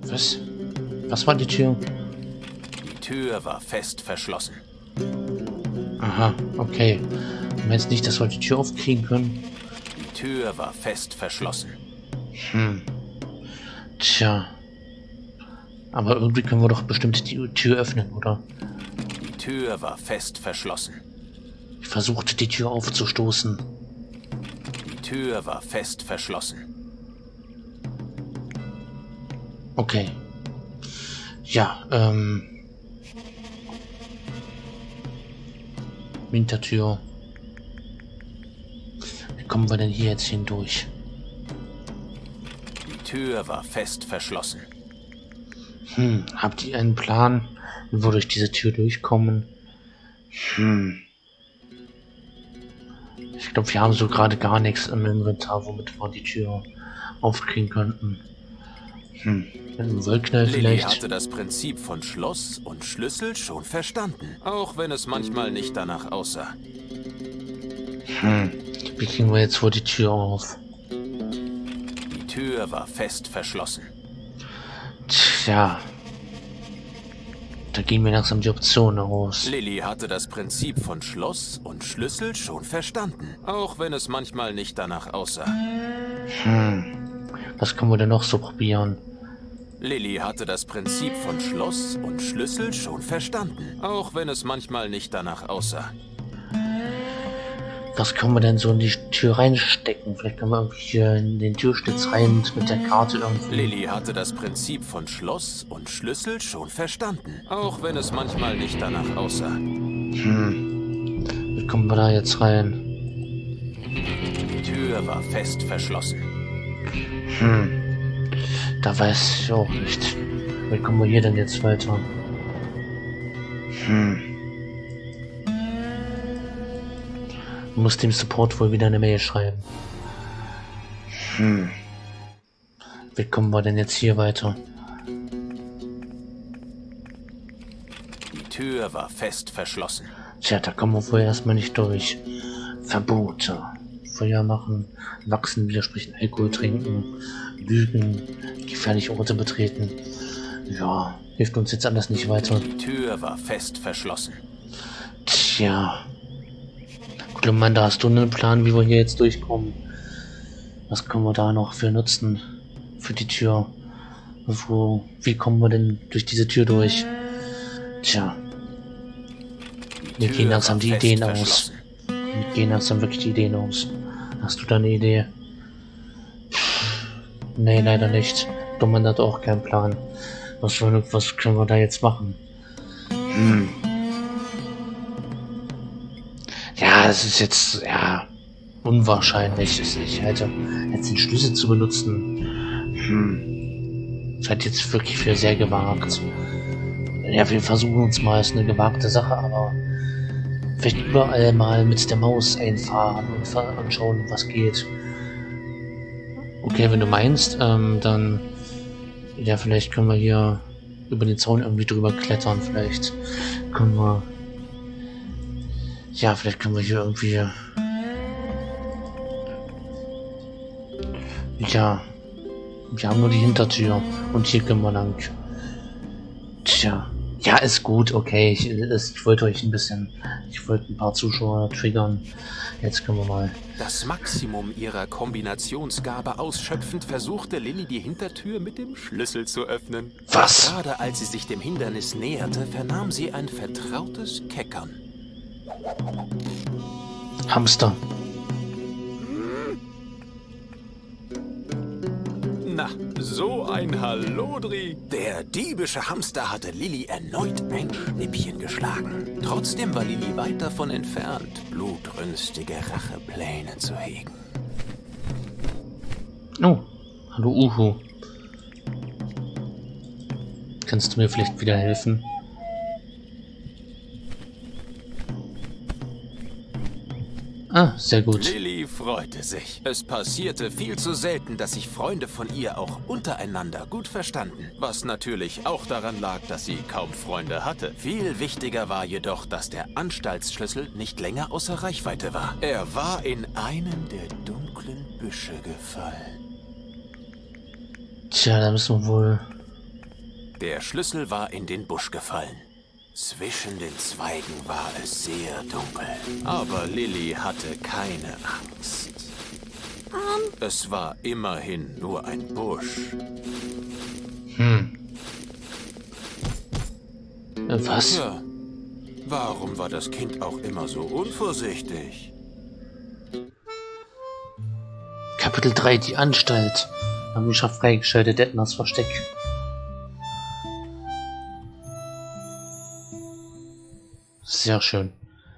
Was? Was war die Tür? Die Tür war fest verschlossen. Aha, okay. Du meinst nicht, dass wir die Tür aufkriegen können? Die Tür war fest verschlossen. Tja. Aber irgendwie können wir doch bestimmt die Tür öffnen, oder? Die Tür war fest verschlossen. Ich versuchte, die Tür aufzustoßen. Die Tür war fest verschlossen. Okay. Ja, Hintertür. Wie kommen wir denn hier jetzt hindurch? Die Tür war fest verschlossen. Habt ihr einen Plan, wie wir durch diese Tür durchkommen? Ich glaube, wir haben so gerade gar nichts im Inventar, womit wir die Tür aufkriegen könnten. Mit einem Wollknall Lilly vielleicht. hatte das Prinzip von Schloss und Schlüssel schon verstanden, auch wenn es manchmal nicht danach aussah. Wie kriegen wir jetzt wohl die Tür auf? Die Tür war fest verschlossen. Tja. Da gehen mir langsam die Optionen aus. Lilly hatte das Prinzip von Schloss und Schlüssel schon verstanden, auch wenn es manchmal nicht danach aussah. Was können wir denn noch so probieren? Lilly hatte das Prinzip von Schloss und Schlüssel schon verstanden, auch wenn es manchmal nicht danach aussah. Was können wir denn so in die Tür reinstecken? Vielleicht können wir irgendwie hier in den Türschlitz rein mit der Karte irgendwie. Lilly hatte das Prinzip von Schloss und Schlüssel schon verstanden, auch wenn es manchmal nicht danach aussah. Wie kommen wir da jetzt rein? Die Tür war fest verschlossen. Da weiß ich auch nicht. Wie kommen wir hier denn jetzt weiter? Ich muss dem Support wohl wieder eine Mail schreiben. Wie kommen wir denn jetzt hier weiter? Die Tür war fest verschlossen. Tja, da kommen wir wohl erstmal nicht durch. Verbote. Feuer machen, wachsen, widersprechen, Alkohol trinken, lügen, gefährliche Orte betreten. Ja, hilft uns jetzt alles nicht weiter. Die Tür war fest verschlossen. Tja. Gut, Amanda, hast du einen Plan, wie wir hier jetzt durchkommen? Was können wir da noch für nutzen? Für die Tür? Wie kommen wir denn durch diese Tür durch? Tja. Mir gehen langsam die Ideen aus. Mir gehen langsam wirklich die Ideen aus. Hast du da eine Idee? Nee, leider nicht. Dummmann hat auch keinen Plan. Was können wir da jetzt machen? Ja, es ist jetzt, ja, unwahrscheinlich. Ich halte jetzt den Schlüssel zu benutzen. Das hat jetzt wirklich für sehr gewagt. Ja, wir versuchen uns mal, ist eine gewagte Sache, aber vielleicht überall mal mit der Maus einfahren und schauen, was geht. Okay, wenn du meinst, dann, ja, vielleicht können wir hier über den Zaun irgendwie drüber klettern. Vielleicht können wir, ja, vielleicht können wir hier irgendwie, ja, wir haben nur die Hintertür und hier können wir lang. Tja. Ja, ist gut, okay. Ich wollte euch ich wollte ein paar Zuschauer triggern. Jetzt können wir mal. Das Maximum ihrer Kombinationsgabe ausschöpfend versuchte Lilly die Hintertür mit dem Schlüssel zu öffnen. Was? Gerade als sie sich dem Hindernis näherte, vernahm sie ein vertrautes Keckern. Hamster. Na, so ein Hallodri. Der diebische Hamster hatte Lilly erneut ein Schnippchen geschlagen. Trotzdem war Lilly weit davon entfernt, blutrünstige Rachepläne zu hegen. Oh, hallo Uhu. Kannst du mir vielleicht wieder helfen? Ah, sehr gut. Lilly freute sich. Es passierte viel zu selten, dass sich Freunde von ihr auch untereinander gut verstanden. Was natürlich auch daran lag, dass sie kaum Freunde hatte. Viel wichtiger war jedoch, dass der Anstaltsschlüssel nicht länger außer Reichweite war. Er war in einen der dunklen Büsche gefallen. Tja, da müssen wir wohl Der Schlüssel war in den Busch gefallen. Zwischen den Zweigen war es sehr dunkel. Aber Lilly hatte keine Angst. Es war immerhin nur ein Busch. Was? Ja. Warum war das Kind auch immer so unvorsichtig? Kapitel 3, die Anstalt. Errungenschaft freigeschaltet, Ednas Versteck. Sehr schön.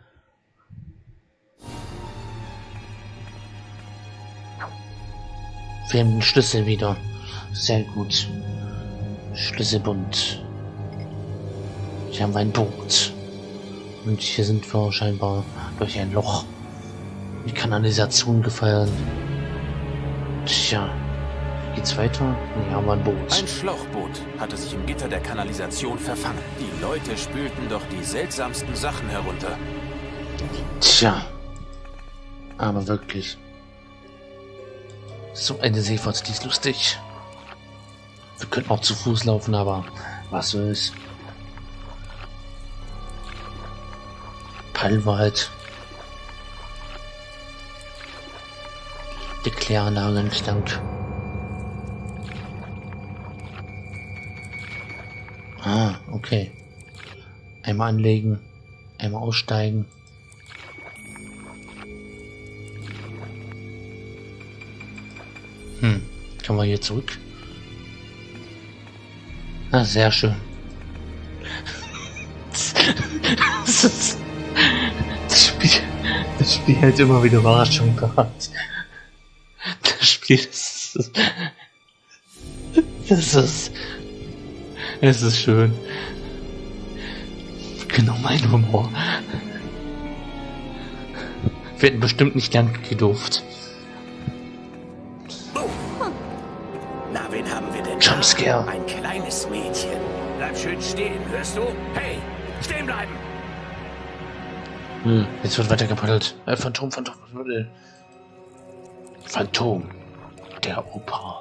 Wir haben den Schlüssel wieder. Sehr gut. Schlüsselbund. Hier haben wir ein Boot. Und hier sind wir scheinbar durch ein Loch. Die Kanalisation gefallen. Tja. Geht's weiter? Hier haben wir ein Boot. Ein Schlauchboot hatte sich im Gitter der Kanalisation verfangen. Die Leute spülten doch die seltsamsten Sachen herunter. Tja. Aber wirklich. So eine Seefahrt, die ist lustig. Wir könnten auch zu Fuß laufen, aber was soll's. Paddelwald. Die Kläranlage entlang. Ah, okay. Einmal anlegen, einmal aussteigen. Können wir hier zurück? Ah, sehr schön. Das Spiel hat immer wieder Überraschung gehabt. Das Spiel es ist schön. Genau mein Humor. Wir hätten bestimmt nicht lang gedurft. Na, wen haben wir denn? Jumpscare. Ein kleines Mädchen. Bleib schön stehen, hörst du? Hey, stehen bleiben! Jetzt wird weiter gepaddelt. Phantom. Phantom. Der Opa.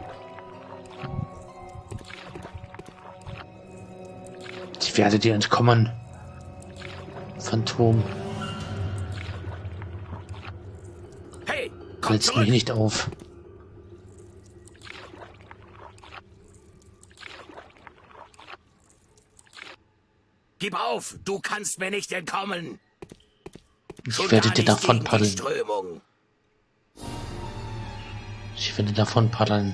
Ich werde dir entkommen. Phantom. Hey, komm Hältst zurück! mich nicht auf. Gib auf, du kannst mir nicht entkommen! Ich werde dir davon paddeln. Strömung. Ich werde davon paddeln.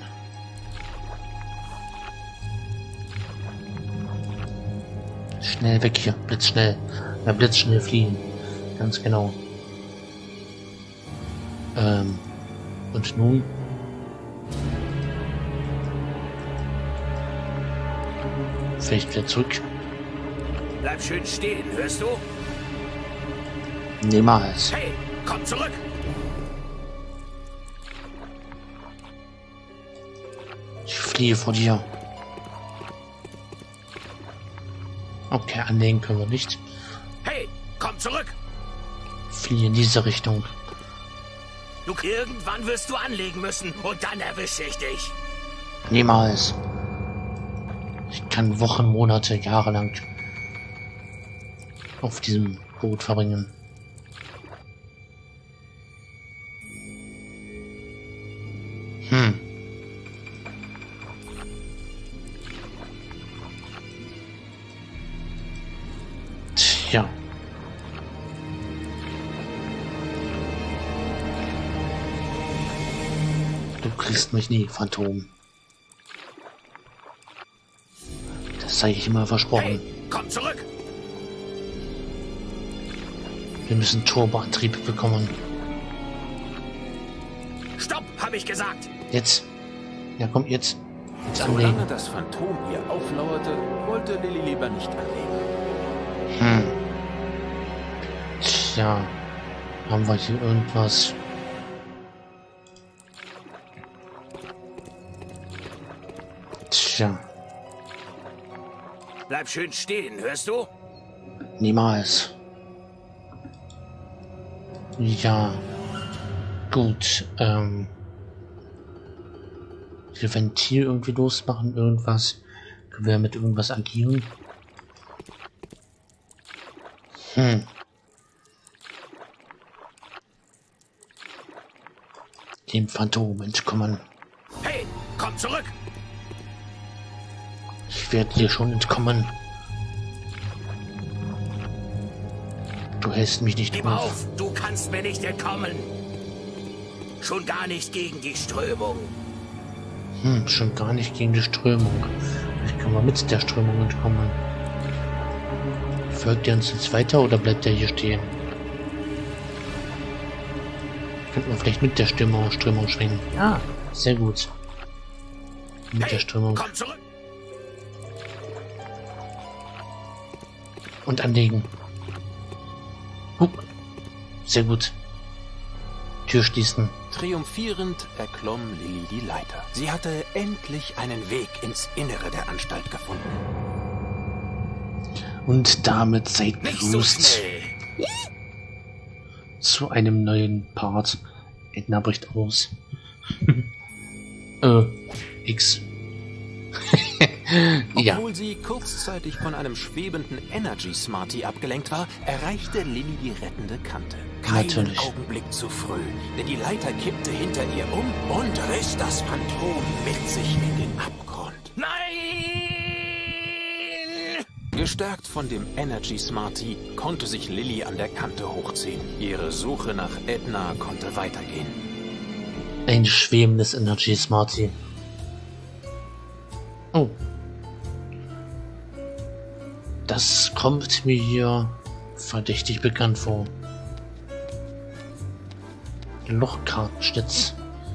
Schnell weg hier, blitzschnell. Ja, blitzschnell fliehen. Ganz genau. Und nun? Vielleicht wieder zurück. Bleib schön stehen, hörst du? Niemals. Hey, komm zurück! Ich fliehe vor dir. Okay, anlegen können wir nicht. Hey, komm zurück! Fliehe in diese Richtung. Du, irgendwann wirst du anlegen müssen und dann erwische ich dich. Niemals. Ich kann Wochen, Monate, Jahre lang auf diesem Boot verbringen. Tja. Du kriegst mich nie, Phantom. Das habe ich immer versprochen. Hey, komm zurück! Wir müssen Turboantrieb bekommen. Stopp, habe ich gesagt! Jetzt. Ja, komm, jetzt. Jetzt anlegen. Solange das Phantom ihr auflauerte, wollte Lilly lieber nicht anlegen. Tja. Haben wir hier irgendwas? Tja. Bleib schön stehen, hörst du? Niemals. Ja. Gut, hier Ventil irgendwie losmachen, irgendwas. Können wir mit irgendwas agieren? Dem Phantom entkommen. Hey, komm zurück! Ich werde dir schon entkommen. Du hältst mich nicht Gib auf, du kannst mir nicht entkommen. Schon gar nicht gegen die Strömung. Schon gar nicht gegen die Strömung. Vielleicht können wir mit der Strömung entkommen. Folgt er uns jetzt weiter oder bleibt er hier stehen? Könnten wir vielleicht mit der Strömung schwingen. Ja, sehr gut. Mit der Strömung. Komm zurück! Und anlegen. Sehr gut. Tür schließen. Triumphierend erklomm Lilly die Leiter. Sie hatte endlich einen Weg ins Innere der Anstalt gefunden. Und damit seid Nicht so begrüßt schnell! zu einem neuen Part. Edna bricht aus. X. Ja. Obwohl sie kurzzeitig von einem schwebenden Energy Smarty abgelenkt war, erreichte Lilly die rettende Kante. Keinen Augenblick zu früh, denn die Leiter kippte hinter ihr um und riss das Phantom mit sich in den Abgrund. Nein! Gestärkt von dem Energy Smarty konnte sich Lilly an der Kante hochziehen. Ihre Suche nach Edna konnte weitergehen. Ein schwebendes Energy Smarty. Oh. Das kommt mir hier verdächtig bekannt vor. Lochkartenschnitz.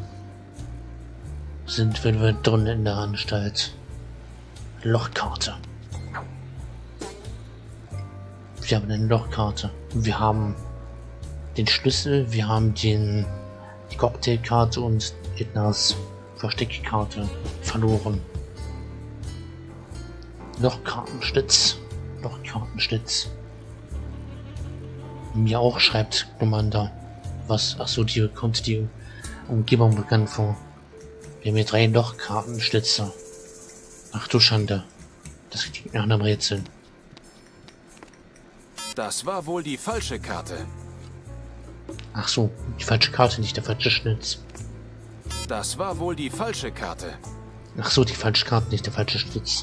Sind wir drin in der Anstalt. Lochkarte. Wir haben eine Lochkarte. Wir haben den Schlüssel, wir haben die Cocktailkarte und Ednas Versteckkarte verloren. Lochkartenschnitz. Mir auch, schreibt Commander. Was? Achso, die kommt die Umgebung bekannt vor. Wir haben hier 3 Lochkartenschnitze. Ach du Schande. Das klingt nach einem Rätsel. Das war wohl die falsche Karte. Ach so, die falsche Karte, nicht der falsche Schnitz. Das war wohl die falsche Karte. Ach so, die falsche Karte, nicht der falsche Schnitz.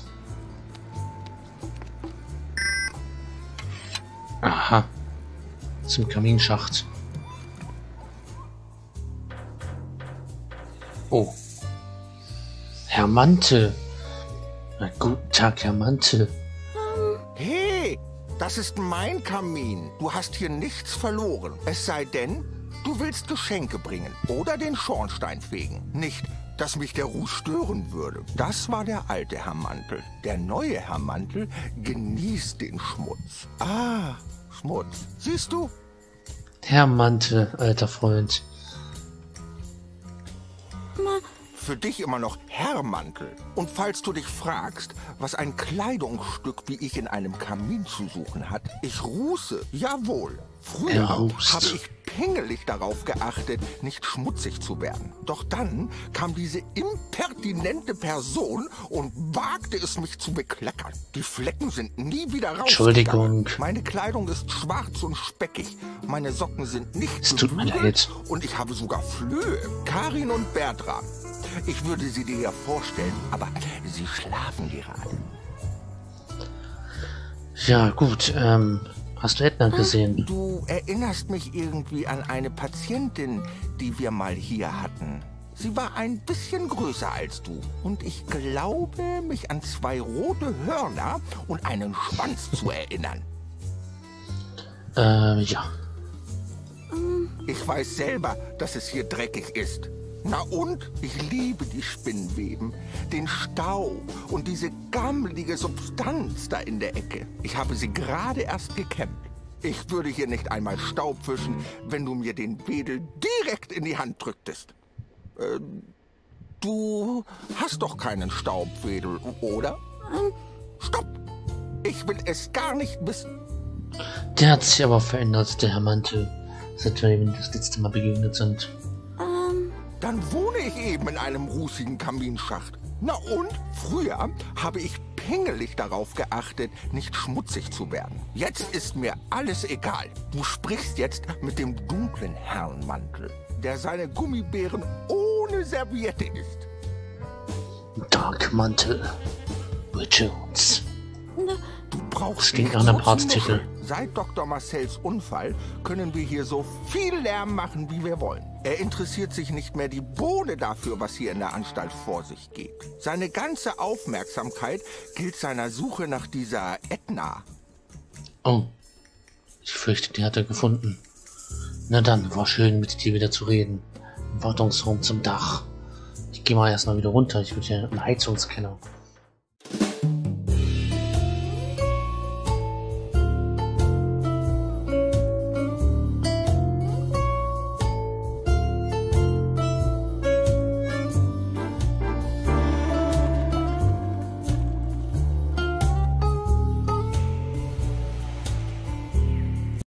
Aha. Zum Kaminschacht. Oh. Herr Mantel. Na, guten Tag, Herr Mantel. Hey, das ist mein Kamin. Du hast hier nichts verloren. Es sei denn, du willst Geschenke bringen oder den Schornstein fegen. Nicht, dass mich der Ruß stören würde. Das war der alte Herr Mantel. Der neue Herr Mantel genießt den Schmutz. Ah, Schmutz. Siehst du? Herr Mantel, alter Freund. Für dich immer noch Herr Mantel. Und falls du dich fragst, was ein Kleidungsstück wie ich in einem Kamin zu suchen hat, ich ruße, jawohl. Früher habe ich pingelig darauf geachtet, nicht schmutzig zu werden. Doch dann kam diese impertinente Person und wagte es, mich zu bekleckern. Die Flecken sind nie wieder rausgegangen. Entschuldigung. Meine Kleidung ist schwarz und speckig. Meine Socken sind nicht Es tut mir leid. und ich habe sogar Flöhe. Karin und Bertram. Ich würde sie dir ja vorstellen, aber sie schlafen gerade. Ja, gut, hast du Edna gesehen? Du erinnerst mich irgendwie an eine Patientin, die wir mal hier hatten. Sie war ein bisschen größer als du. Und ich glaube, mich an 2 rote Hörner und einen Schwanz zu erinnern. Ja. Ich weiß selber, dass es hier dreckig ist. Na und? Ich liebe die Spinnweben, den Staub und diese gammelige Substanz da in der Ecke. Ich habe sie gerade erst gekämmt. Ich würde hier nicht einmal Staub fischen, wenn du mir den Wedel direkt in die Hand drücktest. Du hast doch keinen Staubwedel, oder? Stopp! Ich will es gar nicht wissen. Der hat sich aber verändert, der Herr Mantel, seit wir ihm das letzte Mal begegnet sind. Dann wohne ich eben in einem rußigen Kaminschacht. Na und? Früher habe ich pingelig darauf geachtet, nicht schmutzig zu werden. Jetzt ist mir alles egal. Du sprichst jetzt mit dem dunklen Herrenmantel, der seine Gummibären ohne Serviette isst. Darkmantel. Jones. Du brauchst klingt nach einem Arzttitel. Seit Dr. Marcells Unfall können wir hier so viel Lärm machen, wie wir wollen. Er interessiert sich nicht mehr die Bohne dafür, was hier in der Anstalt vor sich geht. Seine ganze Aufmerksamkeit gilt seiner Suche nach dieser Edna. Oh, ich fürchte, die hat er gefunden. Na dann, war schön, mit dir wieder zu reden. Im Wartungsraum zum Dach. Ich gehe mal erstmal wieder runter. Ich würde hier einen Heizungskeller